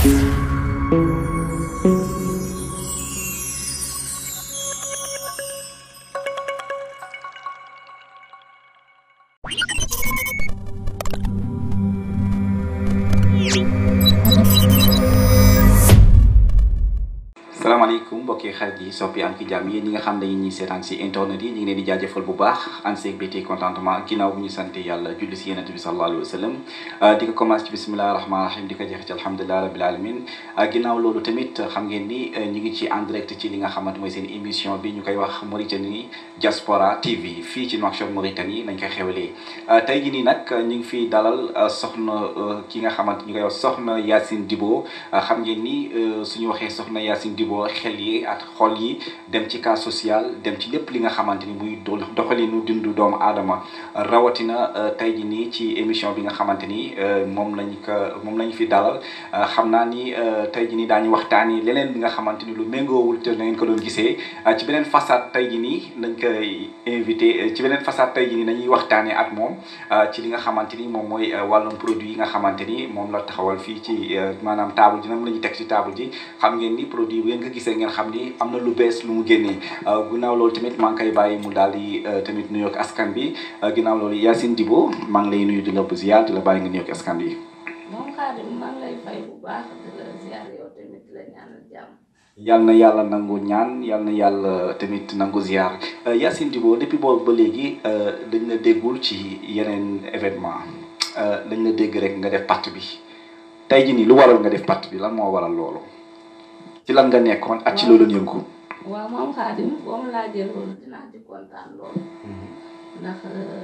salaamaaleykum mbokki xarit yi soppi am ki jàmm yéen ñi nga xam ne ñi seetaan si internet yi ñu ngi leen di jaajëfal bu baax ànd seeg bété contentement ginnaaw bu ñu sante yàlla julli si yonent bi sallallahu alayhi wa sallam di ko commencé ci bismillahi rahmaani rahim di ko jeex ci alhamdulilah rabbil alamin ginnaaw loolu tamit xam ngeen ni ñu ngi ci en direct ci li nga xamante mooy seen émission bi ñu koy wax Mauritanie Diaspora TV fii ci Nouakchott Mauritanie nañ koy xewalee tey jii nii nag ñu ngi fiy dalal soxna ki nga xamante ñu koy wax soxna Yacine Dibo xam ngeen ni suñu waxee soxna Yacine Dibo xel yi ak xol yi dem ci cas social dem ci lépp li nga xamante ni muy doxalinu dundu doomu aadama rawatina tey jii nii ci émission bi nga xamante ni moom lañ fi dalal xam naa ni tey jii nii daañu waxtaani leneen li nga xamante ni lu méngoowul te na ngeen ko doon gisee ci beneen façade tey jii nii nañ koy invité ci beneen façade tey jii nii nañuy waxtaanee ak moom ci li nga xamante ni moom mooy wàllum produit yi nga xamante ni moom la taxawal fii ci maanaam table ji nam la ñuy teg ci table ji xam ngeen ni produit bu ngeen ko gisee ngeen xam ni am na lu bees lu mu génnee ginnaaw loolu tamit maa ngi koy bàyyi mu daal di tamit nuyoog askan bi ginnaaw loolu Yacine Dibo maa ngi lay nuyu di la ziar di la bàyyi nga nuyoog askan bi. moom Xaadim maa ngi lay fay bu baax di la ziar yow tamit di la ñaanal jàmm. yal na yàlla nangu ñaan yal na yàlla tamit nangu ziar Yacine Dibo depuis boobu ba léegi dañ la déggul ci yeneen événement dañ la dégg rek nga def partie bi tey jii nii lu waral nga def partie bi lan moo waral loolu ci lan nga nekkoon ak ci loolu yëngu. waaw moom Xaadim boo ma laajee loolu dinaa ci kontaan loolu. ndax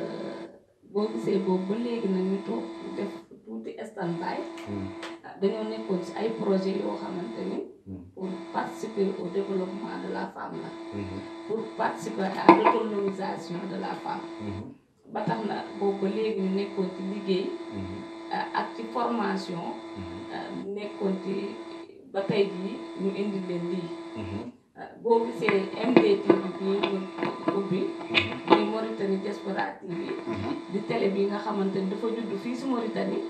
boo gisee boobu ba léegi nag ñu toog def tuuti stand-by. dañoo nekkoon ci ay projet yoo xamante ni. pour participer au développement de la femme la. pour participer à l'autonomisation de la femme. ba tax na boobu ba léegi ñu nekkoon ci liggéey. ak ci formation. nekkoon ci ba tey jii ñu indi leen lii. boo gisee MDTV bii ñu ubbi. muy Mauritanie Diaspora TV. di télé bi nga xamante ni dafa judd fii si Mauritanie.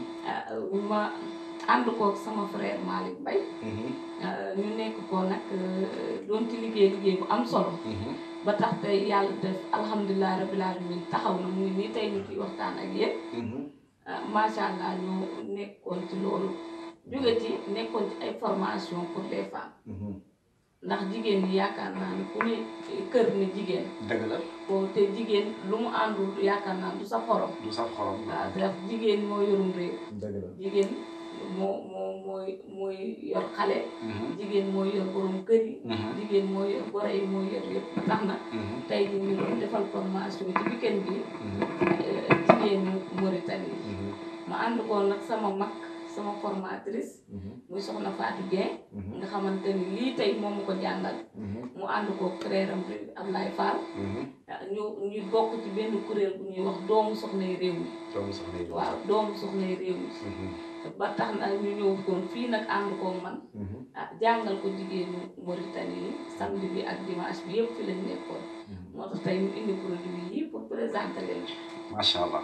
ma ànd koog sama frère Malick Mbaye. ñu nekk ko nag doon ci liggéey bu am solo. ba tax tey yàlla def alhamdulilah rabbil alamin taxaw na muy nii tey ñu ciy waxtaan ak yéen. macha allah ñu nekkoon ci loolu jóge ci nekkoon ci ay formation pour les femmes. ndax jigéen ñi yaakaar naa ne ku ne kër ne jigéen. dëgg la te jigéen lu mu àndul yaakaar naa du sa xorom. du sa xorom waaw ndax jigéen moo yorum réew. dëgg la jigéen mooy yor xale. jigéen mooy yor borom kër yi. jigéen mooy yor gore yi mooy yor yëpp tax na. tey jii ñu doon defal formation ci weekend bi. jigéenu Mauritanie. ma ànd ko nag sama mag. sama formatrice muy soxna Fatou Dieng nga xamante ni lii tey moom mu ko jàngal mu ànd ko frère am Ablaye Fall ñu bokk ci benn kuréel bu ñuy wax doomu soxnay réew mi waaw doomu soxnay réew mi ba tax na ñu ñëw koon fii nag ànd ko man jàngal ko jigéenu Mauritanie yi samedi bi ak dimanche bi yëpp fi lañ nekkoon moo tax tey ñu indi produit yi pour présenter leen macha allah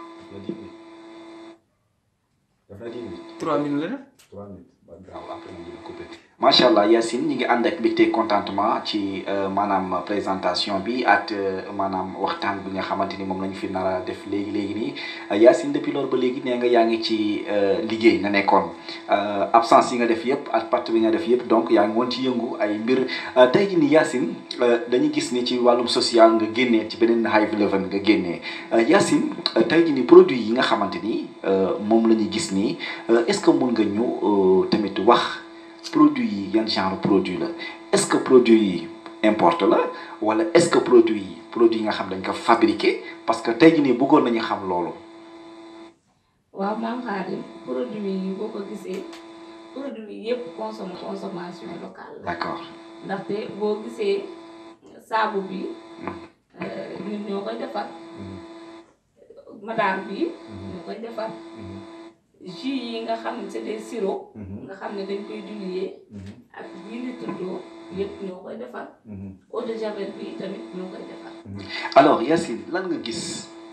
dafa 3 minutes la def. 3 minutes waaw après mu dina coupé. macha allah Yacine ñi ngi ànd ak mbégte contentement ci maanaam présentation bi ak maanaam waxtaan bi nga xamante ni moom la ñu fi nar a def léegi nii Yacine depuis loolu ba léegi nee nga yaa ngi ci liggéey nga nekkoon absence yi nga def yëpp ak partie bi nga def yëpp donc yaa ngi woon ci yëngu ay mbir tey jii nii Yacine dañuy gis ni ci wàllum social nga génnee ci beneen high level nga génnee Yacine tey jii nii produit yi nga xamante ni moom la ñuy gis nii est-ce que mun nga ñu tamit wax. produit yi yan genre produit la est-ce que produit yi importe la wala est-ce que produit yi nga xam dañ ko fabriqué parce que tey jii nii bëggoon nañu xam loolu. waaw maam Xaadim produit yi boo ko gisee produit yi yëpp consommation locale la. d'accord ndaxte boo gisee saabu bi ñun ñoo koy defar. madaar bi ñoo koy defar. jus yi nga xam ne c'est des sirops. nga xam ne dañ koy diluer. ak 10 litres d'eau yëpp ñoo koy defar. eau de javel bi tamit ñoo koy defar. alors Yacine lan nga gis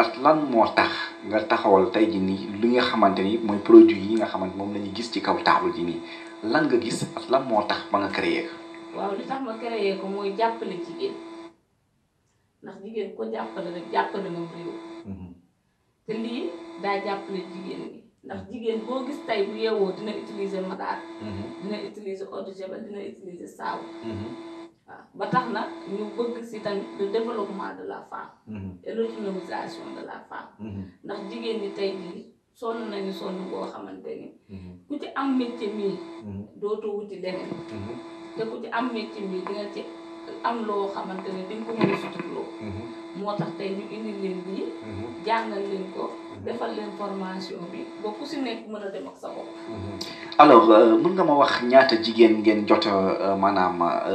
ak lan moo tax nga taxawal tey ji nii li nga xamante ni mooy produit yi nga xamante moom la ñuy gis ci kaw table ji nii lan nga gis ak lan moo tax ba nga créé ko. waaw li tax ma créé ko mooy jàppale jigéen ndax jigéen ko jàppale rek jàppale nga réew. te lii daa jàppale jigéen ñi ndax jigéen boo gis tey bu yeewoo dina utiliser madaar. dina utiliser eau de javel dina utiliser saabu. waaw ba tax na ñu bëgg si tamit le développement de la femme. et l'autonomisation de la femme. ndax jigéen ñi tey jii sonn nañu sonn boo xamante ni. ku ci am métier mii. dootoo wuti leneen. te ku ci am métier mii di nga ci am loo xamante ne di nga ko mën a suturloo. moo tax tey ñu indi leen lii. jàngal leen ko. defal leen formation bi ba ku si nekk mën a dem ak sa bopp. alors mën nga ma wax ñaata jigéen ngeen jot maanaam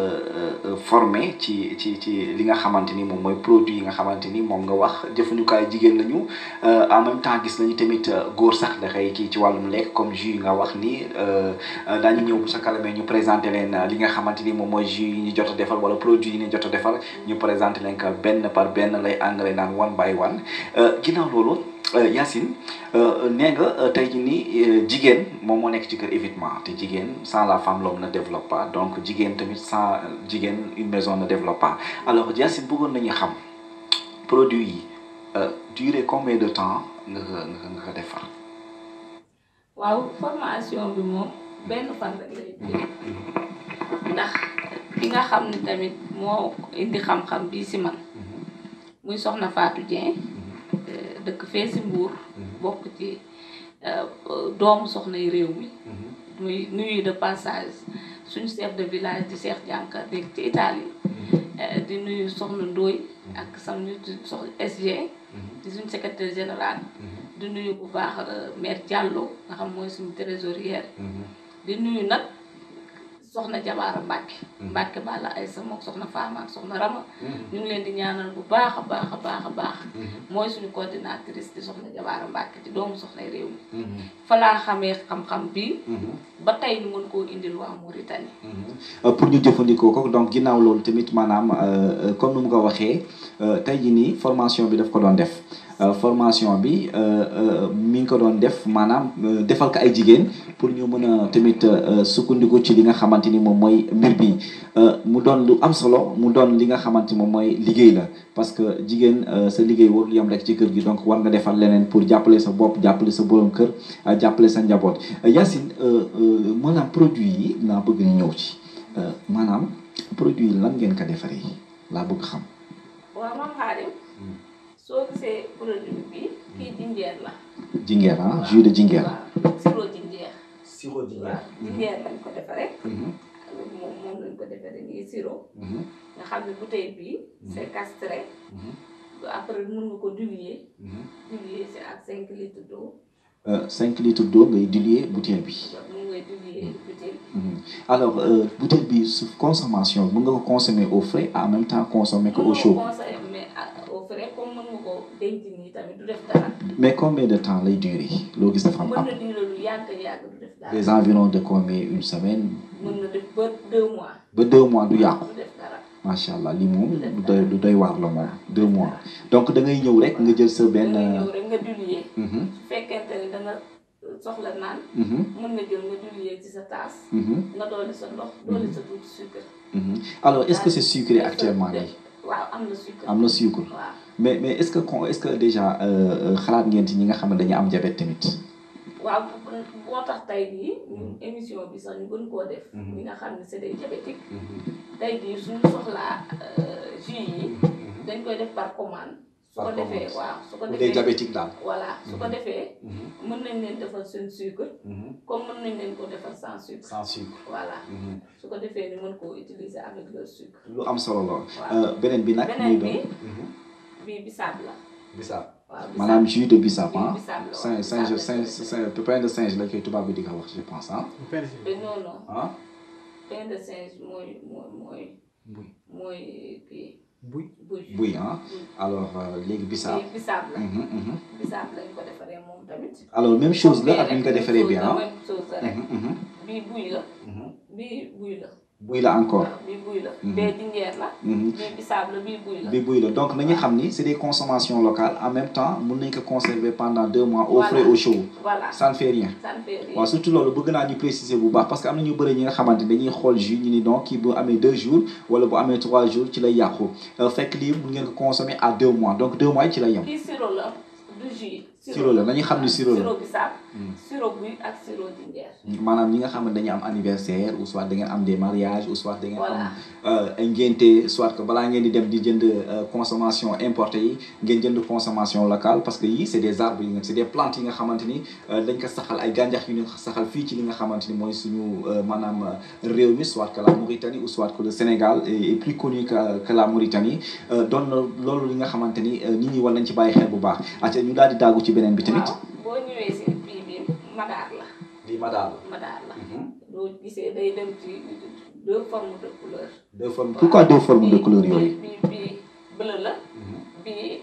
formé ci li nga xamante ni moom mooy produit yi nga xamante ni moom nga wax jëfandikaay jigéen lañu en même temps gis nañu tamit góor sax dafay kii ci wàllum lekk comme jus yi nga wax ni daañu ñëw bu sa kalamee ñu présenté leen li nga xamante ni moom mooy jus yi ñu jot a defal wala produit yi ñu jot a defal ñu présenté leen ko benn par benn lay anglais naan one by one ginnaaw loolu. Yacine nee nga tey jii nii jigéen moom moo nekk ci kër évitement te jigéen sans la femme l'homme ne développe pas donc jigéen tamit sans jigéen une maison ne développe pas alors Yacine bëggoon nañu xam produit yi durée combien de temps nga ko defar. waaw formation bi moom benn fan rek lay duré ndax ki nga xam ne tamit moo indi xam-xam bii si man muy soxna Fatou Dieng. dëkk fee si Mbour bokk ci doomu soxna yi réew mi muy nuyu de passage suñu chef de village di Cheikh Dianka dégg ci Italie di nuyu soxna Ndoye ak sam soxna SG di suñu secrétaire général di nuyu bu baax maire Diallo nga xam mooy suñu trésorière di nuyu nag soxna Jabaara Mbàkke Balla ay sa mook soxna Faama ak soxna Rama ñu ngi leen di ñaanal bu baax a baax mooy suñu coordinatrice di soxna Jabaara Mbàkke ci doomu soxna réew mi fa laa xamee xam-xam bi ba tey ñu mën koo indil waa Mauritanie pour ñu jëfandikoo ko donc ginnaaw loolu tamit maanaam comme nu mu ko waxee tey jii nii formation bi daf ko doon def formation bi mi ngi ko doon def maanaam defal ko ay jigéen pour ñu mën a tamit sukkandiku ci li nga xamante ni moom mooy mbir bi mu doon lu am solo mu doon li nga xamante ni moom mooy liggéey la parce que jigéen sa liggéey warul yam rek ci kër gi donc war nga defal leneen pour jàppale sa bopp jàppale sa borom kër jàppale sa njaboot Yacine maanaam produit yi laa bëgg ñu ñëw ci maanaam produit yi lan ngeen ko defaree laa bëgg xam. waaw Mame Khadim soo gisee produit bi kii jinjeer la. jinjeer jus de jinjeer. waaw sirop jinjeer. sirop jinjeer. waaw jinjeer lañ ko defaree. moom lañ ko defaree nii sirop. nga xam ne bouteille bii. c'est castré. après mën nga ko diluer. diluer c'est ak 5 litres d'eau. 5 litres d'eau ngay diluer bouteille bi. moom ngay diluer bouteille bi. alors bouteille bi su consommation mën nga ko consommer au frais en même temps consommer ko au chaud. comme mën nga ko denc nii tamit du def dara. mais combien de temps lay durer loo gis dafa am. mën na durer lu yàgg du def dara. les environs de combien une semaine. mën na def ba 2 mois. ba 2 mois du yàqu. du def dara. macha allah lii moom du doy waar la moom 2 mois donc da ngay ñëw rek nga jël sa benn. da ngay ñëw rek nga diluer. su fekkente ne da nga soxla naan. mën nga jël nga diluer ci sa tasse. nga dooli sa ndox dooli sa tuuti sucre. alors est-ce que c'est sucré actuellement nii. waaw am na sucre. am na sucre. waaw mais est-ce que déjà xalaat ngeen ci ñi nga xam ne dañu am diabète tamit. waaw boo tax tey jii émission bi sax ñu gën koo def. ñi nga xam ne c'est des diabétiques. tey jii suñu soxlaa jus yi dañ koy def par commande. su ko defee waaw su ko defee des diabétiques daal. voilà su ko defee. mën nañ leen defal seen sucre. comme mën nañ leen ko defal sans sucre. sans sucre. voilà su ko defee ni mën koo utiliser avec le sucre. lu am solo la. waaw beneen bi nag. beneen bi bisaab la. bisaab. waaw maanaam jus de bisaab ah. bisaab la pain de singe la koy tubaab bi di ko wax je pense ah. non non. ah. pain de singe mooy kii. buy ah. alors léegi bisaab. bisaab la. bisaab lañ ko defaree moom tamit. alors même chose la ak ñu ko defaree bi ah. même chose la rek. bii buy la. bii buy la. buy la encore. bii buy la. bee jinjeer la. bii bisaab la bii buy la. bii buy la donc nañu xam ni c'est des consommations locales en même temps mun nañ ko conserver pendant 2 mois au frais au chaud. voilà ça ne fait rien. ça ne fait rien waaw surtout loolu bëgg naa ñu préciser bu baax parce que am na ñu bëri ñi nga xamante ni dañuy xool jus ñu ni donc kii bu amee 2 jours wala bu amee 3 jours ci lay yàqu fekk lii mun ngeen ko consommer à 2 mois donc 2 mois yi ci lay yem. kii sirop la du jus. sirop la nañu xam ni sirop la sirop bisaab. sirop buy ak sirop jinjeer. maanaam ñi nga xam ne dañu am anniversaire ou soit da ngeen am des mariages ou soit da ngeen voilà am ay ngénte soit que balaa ngeen di dem di jënd consommation importée yi ngeen jënd consommation locale parce que yii c'est des arbres yi nga c'est des plantes yi nga xamante ni dañ ko saxal ay gàncax yu ñu saxal fii ci li nga xamante ni mooy suñu maanaam réew mi soit que la Mauritanie ou soit que le Sénégal est plus connu que la Mauritanie doon na loolu li nga xamante ni nit ñi war nañ ci bàyyi xel bu baax ate ñu daal di daagu ci beneen bi tamit. waaw boo ñëwee si bii bi madaar la. lii madaar la. madaar la. doo gisee day dem ci 2 formes de couleur. 2 formes pourquoi 2 formes de couleur yooyu. bii bleu la. bii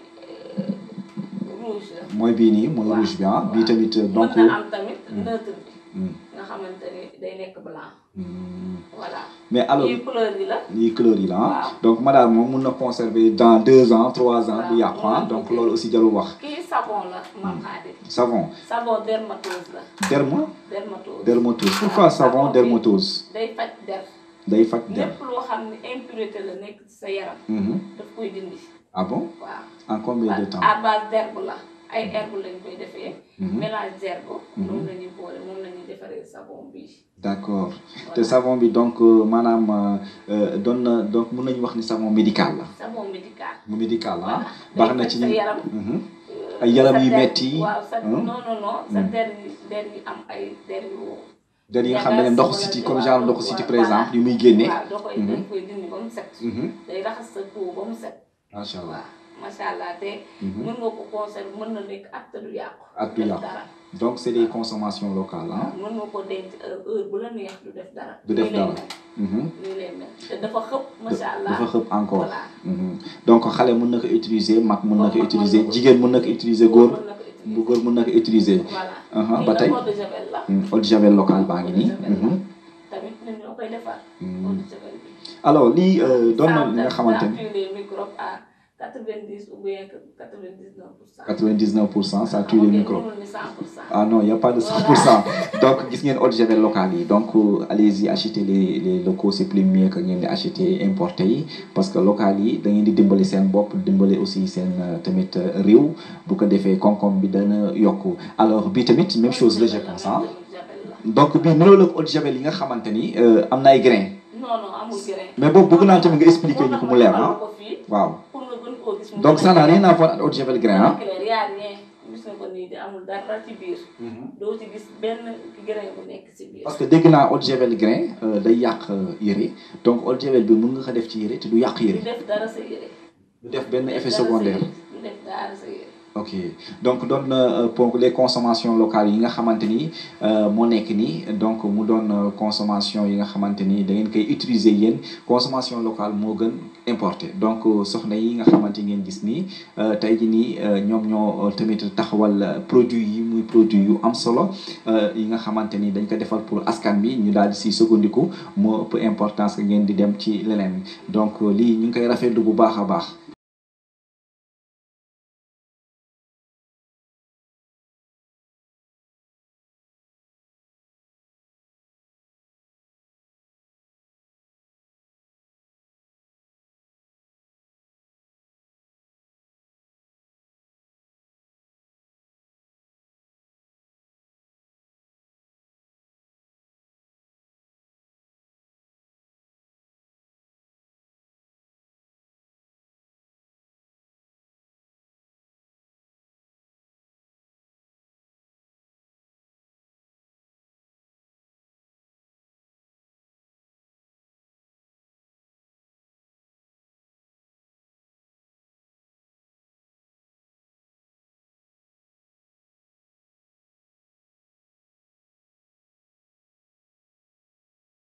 rouge la. mooy bii nii mooy rouge bi ah bii tamit donc. mën na am tamit neutre bi. nga xamante ni day nekk blanc. voilà. mais alors lii couleur yi la. lii couleur yi la ah. donc madame moom mun na conserver dans 2 ans 3 ans. du yàqu ah donc loolu aussi jarul wax. kii savon la Mame Khadim. savon. savon dermatose la. dermatose. dermatose pourquoi savon dermatose. day faj der. day faj der lépp loo xam ne impureté la nekk ci sa yaram. daf koy dindi. ah bon. waaw en combien de temps. à base d'herbe la ay herbe lañ koy defee. mélange d'herbe. moom la ñuy boole moom la ñuy defaree savon bi. d'accord te savon bi donc maanaam doon na donc mun nañu wax ni savon médical la. savon médical. mu médical ah. voilà baax na ci sa yaram. ay yaram yu metti. waaw sa non sa der yi am ay der yu. der yi nga xam ne ndoxu siti comme genre ndoxu siti par exemple yu muy génne. waaw da koy dindi ba mu set. day raxas sa peau ba mu set. macha allah macha allah te. mën nga ko conserver mën na nekk at du yàqu. at du yàqu donc c'est des consommations locales ah. mën nga ko denc heure bu la neex du def dara. du def dara. nii lay mel te dafa xëpp macha allah dafa xëpp encore. voilà donc xale mën na ko utiliser mag mën na ko utiliser jigéen mën na ko utiliser góor. bu góor mën na ko utiliser. voilà ba tey eau de javel la. eau de javel local baa ngi nii. tamit ñun ñoo koy defar. eau de javel bi. alors lii doon na li nga xamante ni. ça tue les microbes à 90 ou bien 99%. 99% ça tue les microbes. mënul ni 100%. ah non y a pas de 100%. donc gis ngeen eau de javel local yi donc allez-y acheter les locaux c'est plus mieux que ngeen di acheter importé yi parce que local yi da ngeen di dimbali seen bopp dimbali aussi seen tamit réew bu ko defee koom-koom bi dana yokku alors bi tamit même chose la je pense ah. donc bii mënoo la eau de javel yi nga xamante ni am na ay grains. non amul grain. mais boobu bëgg naa tamit nga expliquer ñu ko mu leer ah. waaw donc ça n'a rien à voir ak eau de javel grain ah. gis nga ko nii di amul dara ci biir. doo ci gis benn grain bu nekk ci biir. parce que dégg naa eau de javel grain day yàq yére donc eau de javel bi mën nga ko def ci yére te du yàq yére. du def dara sa yére. du def benn effet secondaire. du def dara sa yére. ok donc doon na pour les consommations locales yi nga xamante ni moo nekk nii donc mu doon consommation yi nga xamante ni da ngeen koy utiliser yéen consommation locale moo gën importé donc soxna yi nga xamante ngeen gis nii tey jii nii ñoom ñoo tamit taxawal produit yi muy produit yu am solo yi nga xamante ni dañ ko defal pour askan bi ñu daal di si sukkandiku moo ëpp importance que ngeen di dem ci leneen donc lii ñu ngi koy rafetlu bu baax a baax